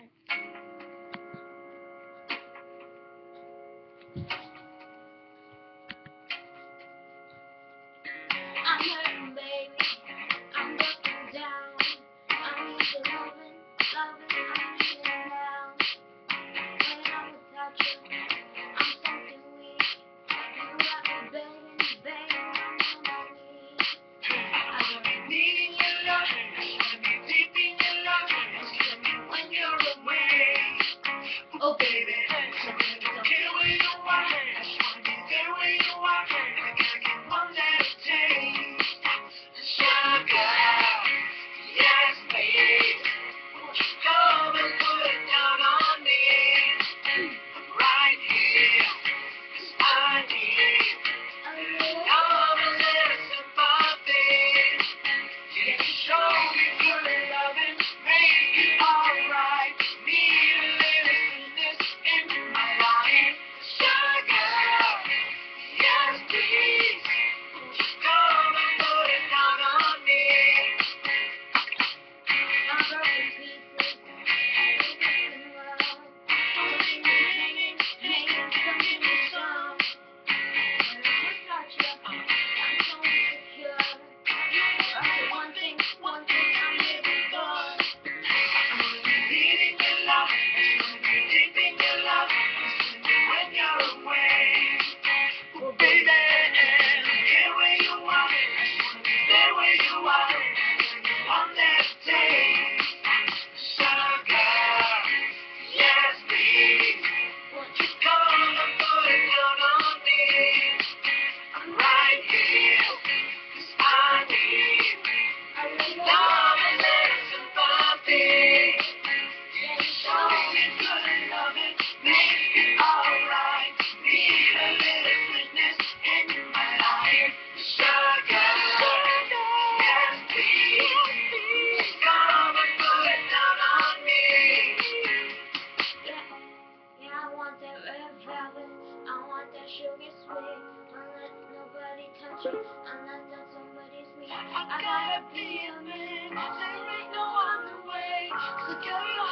I'm hurting, baby. I'm broken down. I need your loving, I need it now. When I'm without you, I'm something weak. You got me begging, begging, I'm on my knees. I'm needing your love, deep in your love, when you're away. Oh baby, care where you are, there where you are, I can't one that take. Sugar, yes please, won't you come and put it down on me, right here, 'cause I need, come and let us sympathy, yeah, show me good loving, make it alright, need a little sweetness in my life. Sugar, yes please, won't you come and put it down on me. I'm broken pieces. Hanging, something is wrong. When I'm without you, I'm so insecure. You're one thing I'm living for. Needing your love, deep in your love, when you're away. Oh baby, here where you are, there where you are, on that day. Sugar, yes please, won't you come and put it down on me? I'm right here, 'cause I need love and little sympathy. Yeah, show me good loving, make it alright. Need a little sweetness in my life. Sugar, yes please, come and put it down on me. Yeah, I want that red velvet. I want that sugar sweet. Don't let nobody touch it unless somebody's me. I gotta be a man. There ain't no other way. So girl,